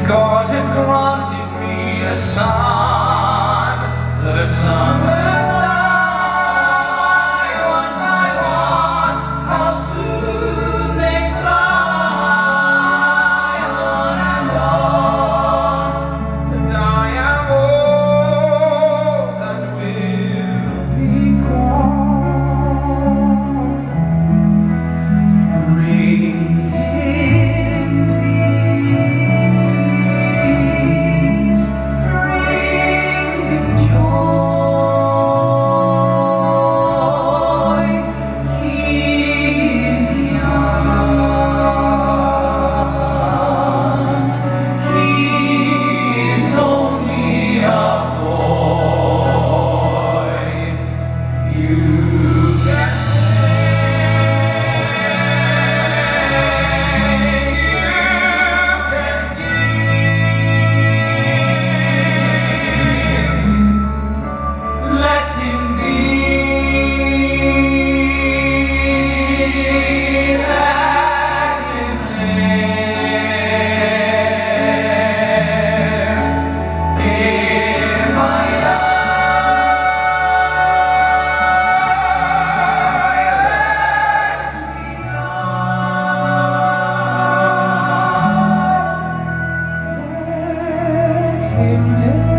God had granted me a son, the summer's die, one by one, how soon they fly, on and on, and I am old and will be gone. Bring him peace, bring him joy. He's young, he's only a boy. You can him live.